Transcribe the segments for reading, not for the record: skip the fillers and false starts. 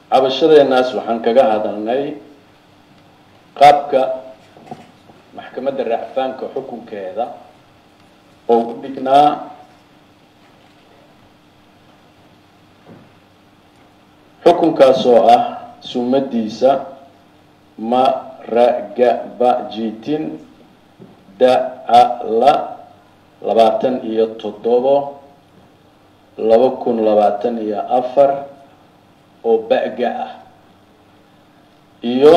cabashadeenaas waxaan kaga hadalnay qaabka maxkamadda racfaanka xukunkeeda oo u dhignaa xukunkaas oo ah sumadiisa maragabajitin dacala 27/2024 oo ba'ga ah iyo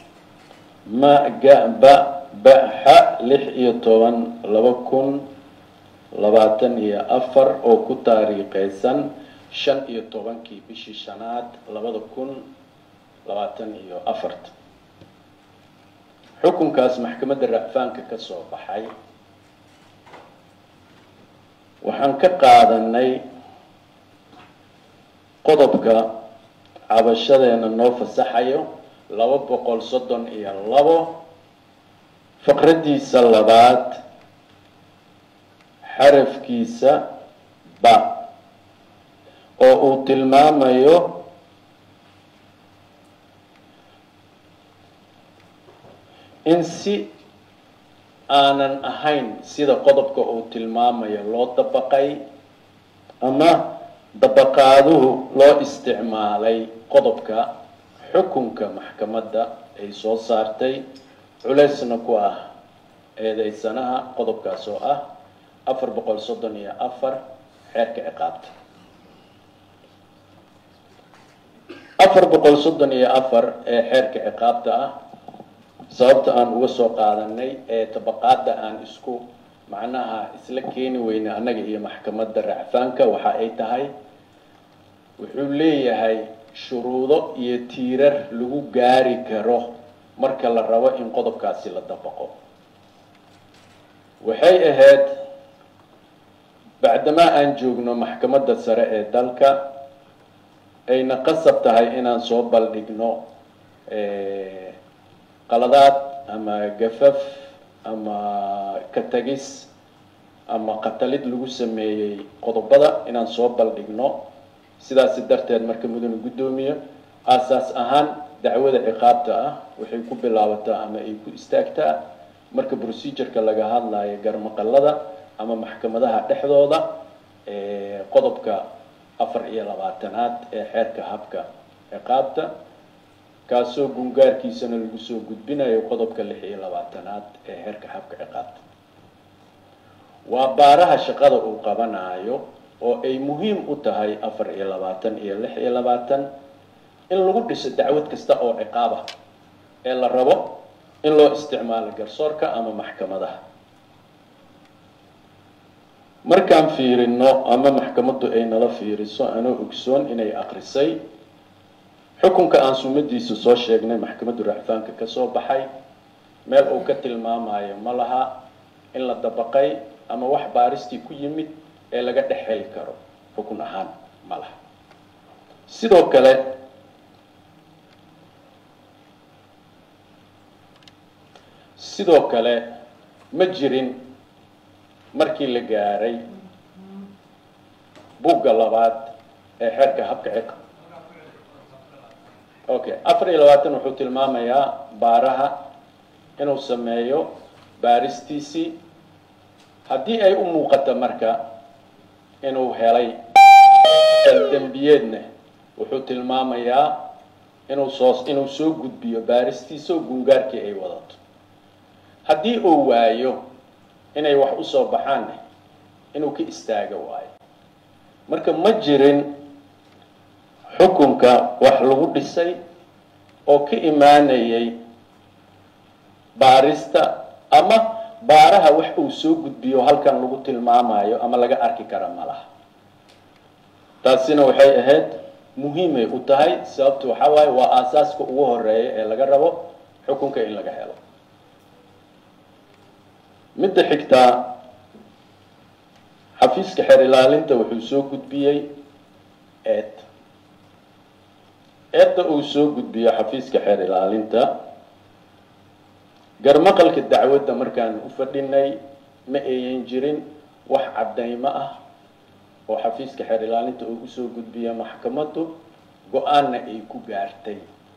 magaba baxa 16/2024 oo ku taariikhaysan 15 bishii shanaad 2024 xukunkaas maxkamadda racfaanka ka soo baxay waxaan ka qaadanay qodobka cabashadeena noo fasaxayo 232 faqradiisa labaad xarafkiisa ba oo uu tilmaamayo in si aanan ahayn sida qodobka uu tilmaamayo loo dabaqay ama dabaqaaduhu loo isticmaalay qodobka xukunka maxkamadda ay soo saartay culeysna ku ah eedeysanaha qodobkaas oo ah 434 xeerka ciqaabta 434 ee xeerka ciqaabta ah sababta aan uga soo qaadanay ee tabaqaadda aan isku macnaha isla keeni weyna annaga iyo maxkamadda racfaanka waxa ay tahay wuxuu leeyahay shuruudo iyo tiirar lagu gaari karo marka la rabo in qodobkaasi la dabaqo waxay ahayd bacdama aan joogno maxkamadda sare ee dalka ayna qasab tahay inaan soo baldhigno qaladaad ama gafaf ama ka tagis ama qatalid lagu sameeyay qodobada inaan soo baldhigno sidaas darteed marka mudane gudoomiye asaas ahaan dacwada ciqaabta ah waxay ku bilaabataa ama ay ku istaagtaa marka procedure-ka laga hadlayo garmaqalada ama maxkamadaha dhexdooda qodobka 24aad ee xeerka habka ciqaabta kaasoo gungaarkiisana lagu soo gudbinayo qodobka 26aad ee xeerka habka ciqaabta waa baaraha shaqada uu qabanayo oo ay muhiim u tahay 24 iyo 26 in lagu dhiso dacwad kasta oo ciqaab ah ee la rabo in loo isticmaalo garsoorka ama maxkamadaha markaan fiirino ama maxkamaddu ay nala fiiriso anoo ogsoon inay aqrisay xukunka aan sumadiisa soo sheegnay maxkamadda racfaanka ka soo baxay meel uu ka tilmaamayo ma laha in la dabaqay ama wax baaristii ku yimid ee laga dhexheli karo xukun ahaan ma laha sidoo kale ma jirin markii la gaaray buugga labaad ee xeerka habka ciqaabta okay 24 wuxuu tilmaamayaa baaraha inuu sameeyo baaristiisii haddii ay u muuqato marka inuu helay dambiyeedna wuxuu tilmaamayaa inuu soo gudbiyo baaristiisa oo gungaarkii ay wadato haddii uu waayo inay wax u soo baxaan inuu ka istaago waayo marka ma jirin xukunka wax lagu dhisay oo ka imaanayay baarista ama baaraha wax uu soo gudbiyo halkan lagu tilmaamayo ama laga arki kara malaha taasina waxay ahayd muhiimay u tahay sababtu waxa waaye waa aasaaska ugu horeeya ee laga rabo xukunka in laga helo midda xigtaa xafiiska xeer ilaalinta wuxuu soo gudbiyey eedda uu soo gudbiyo xafiiska xeer ilaalinta garmaqalka dacwadda markaan u fadhinay ma ayan jirin wax cadaymo ah oo xafiiska xeer ilaalinta uu soo gudbiyo maxkamaddu go-aanna ay ku gaartay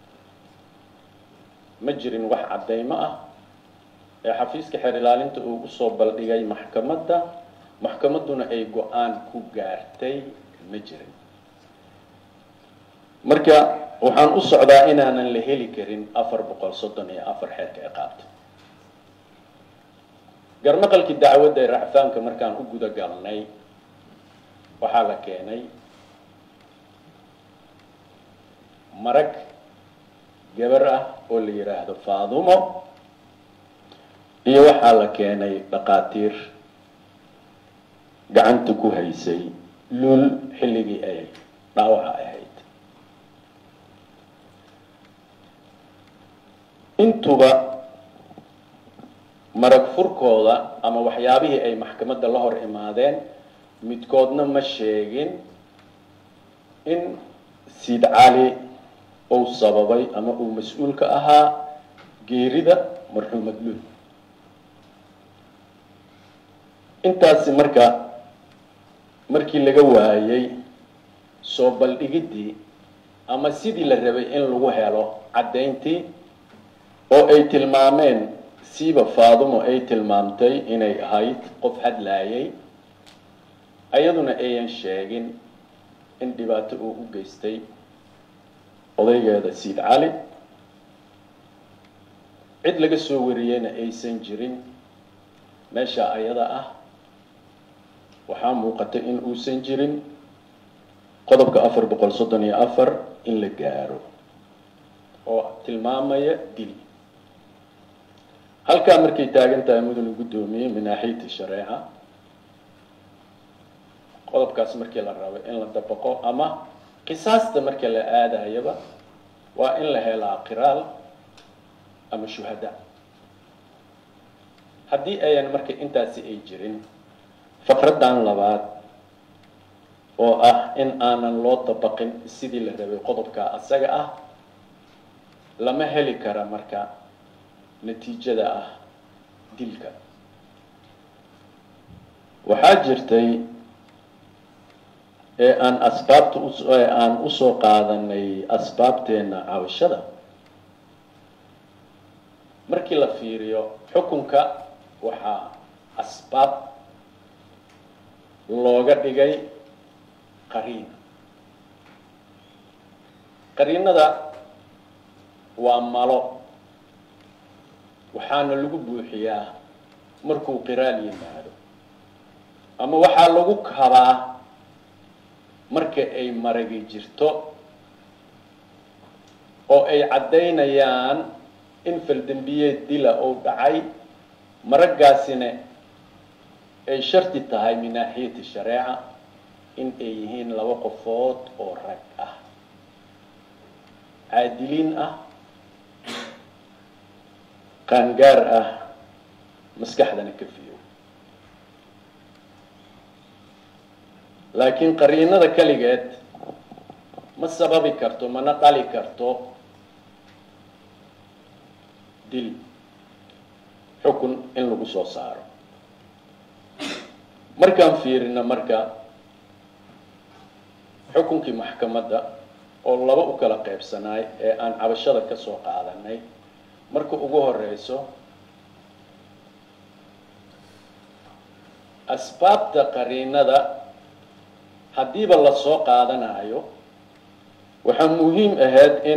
ma jirin wax caddaymo ah ee xafiiska xeer ilaalinta uu usoo baldhigay maxkamadduna ay go-aan ku gaartay ma jirin. marka waxaan u socdaa inaanan la heli karin 434 xeerka ciqaabta. garnaqalkii dacwadda ee racfaanka markaan u guda galnay waxaa la keenay marag gabar ah oo la yiraahdo Faadumo iyo waxaa la keenay dhaqaatiir gacanta ku haysay lul xilligii ay dhaawaca ahayd. intuba marag furkooda ama waxyaabihii ay maxkamadda la hor imaadeen midkoodna ma sheegin in Siid Cali uu sababay ama uu mas'uul ka ahaa geerida marxuumad lul. intaasi markii laga waayay soo baldhigidii ama sidii la rabay in lagu helo caddayntii oo ay tilmaameen siiba Faadumo ay tilmaamtay inay ahayd qof hadlaayay ayaduna ayan sheegin in dhibaato uu u geystay odaygeeda Siid Cali cid laga soo wariyayna aysan jirin meesha ayada ah. waxaa muuqata in uusan jirin qodobka 434 in la gaaro oo tilmaamaya dil. halkaa markay taagan tahay mudane guddoomiye min naaxiyati shareeca qodobkaas markii la rabo in la dabaqo ama qisaasta marka la aadayaba waa in la helaa qiraal ama shuhada. haddii ayan marka intaasi ay jirin faqradan labaad oo ah in aanan loo dabaqin sidii la rabay qodobka asaga ah lama heli kara marka natiijada ah dilka. waxaa jirtay ee aan usoo qaadanay asbaabteena cabashada markii la fiiriyo xukunka waxaa asbaab looga dhigay qariinada waa malo waxaana lagu buuxiyaa markuu qiraal yimaado ama waxaa lagu kabaa marka ay maragi jirto oo ay caddaynayaan in faldambiyeed dila oo dhacay maragaasina ay sharti tahay min naaxiyati shareeca in ay yihiin laba qofood oo rag ah caadiliin ah qaangaar ah maskaxdana ka fiyo. laakiin qariinada kaligeed ma sababi karto mana dhali karto dil xukun in lagu soo saaro. markaan fiirino marka xukunkii maxkamadda oo laba u kala qaybsanaay ee aan cabashada ka soo qaadanay marka ugu horeyso asbaabta qariinada haddiiba la soo qaadanayo waxaa muhiim ahayd in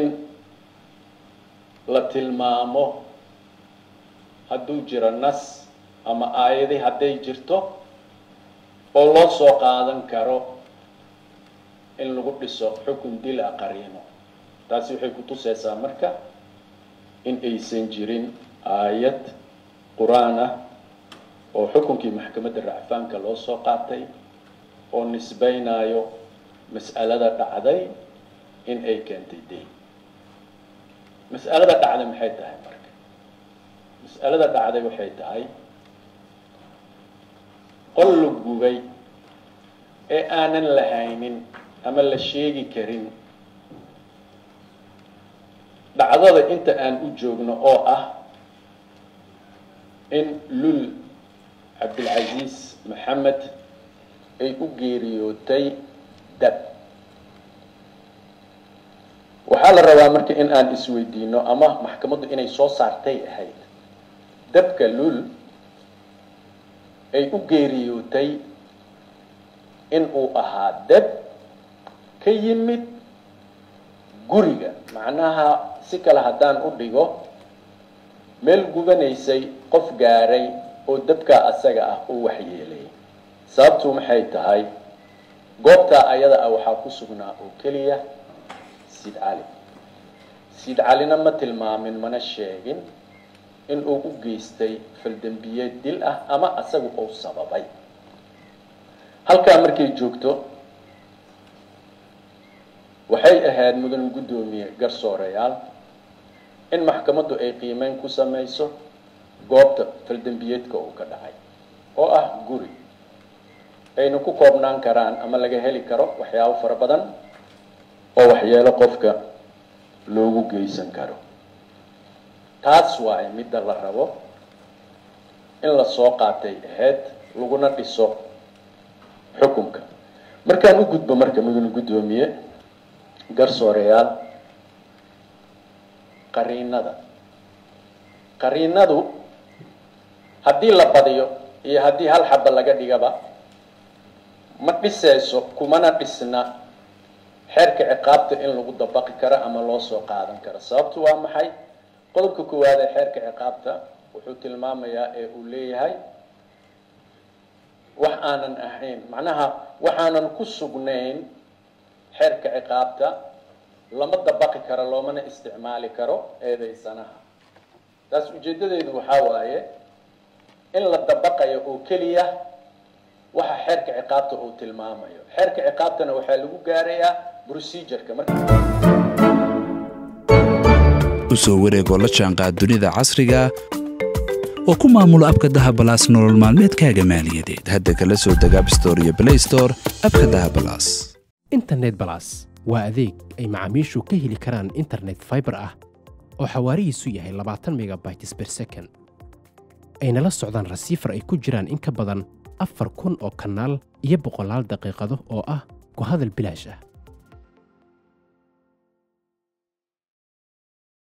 la tilmaamo hadduu jiro nas ama aayadi hadday jirto oo loo soo qaadan karo in lagu dhiso xukun dil ah qariino. taasi waxay ku tusaysaa marka in aysan jirin aayad quraan ah oo xukunkii maxkamadda racfaanka loo soo qaatay oo nisbaynayo mas'alada dhacday in ay keentay deyn. mas'alada dhacday maxay tahay marka? mas'alada dhacday waxay tahay qol la gubay ee aanan lahaynin ama la sheegi karin dhacdada inta aan u joogno oo ah in lul cabdilcasiis maxamed ay u geeriyootay dab waxaa la rabaa marka in aan isweydiino ama maxkamaddu inay soo saartay ahayd dabka lul ay u geeriyootay in uu ahaa dab ka yimid guriga macnaha si kale haddaan u dhigo meel gubanaysay qof gaaray oo dabka asaga ah uu waxyeelay sababtu maxay tahay goobta ayada ah waxaa ku sugnaa oo keliya Siid Calina ma tilmaamin mana sheegin in uu u geystay faldambiyeed dil ah ama asagu uu sababay halkaa markay joogto waxay ahayd mudan gudoomiye garsoorayaal in maxkamaddu ay qiimeyn ku samayso goobta faldambiyeedka uu ka dhacay oo ah guri ayna ku koobnaan karaan ama laga heli karo waxyaabo fara badan oo waxyeelo qofka loogu geysan karo taas waa midda la rabo in la soo qaatay ahayd laguna dhiso xukunka markaan u gudbo marka mudan gudoomiye garsoorayaal qariinadu haddii la badiyo iyo haddii hal xaba laga dhigaba ma dhisayso kumana dhisna xeerka ciqaabta in lagu dabaqi karo ama loo soo qaadan karo sababtu waa maxay qodobka koowaad ee xeerka ciqaabta wuxuu tilmaamayaa ee uu leeyahay wax aanan ahayn macnaha waxaanan ku sugnayn xeerka ciqaabta lama dabaqi karo loomana isticmaali karo eedaysanaha taas ujeedadeedu waxaa waaye in la dabaqayo oo keliya waxa xeerka ciqaabta uu tilmaamayo xeerka ciqaabtana waxaa lagu gaarayaa procedure-ka usoo wareegoo la jaanqaad dunida casriga oo ku maamulo abka dahabalaas nolol maalmeedkaaga maaliyadeed hadda kala soo deg App Store iyo Play Store abka dahabalaas internet balas waa adeeg ay macaamiishu ka heli karaan internet fiber ah oo xawaarihiisu yahay 20 megabytes per second ayna la socdaan receiver ay ku jiraan in ka badan 4,000 oo kanaal iyo 100 daqiiqado oo ah ku hadal bilaash ah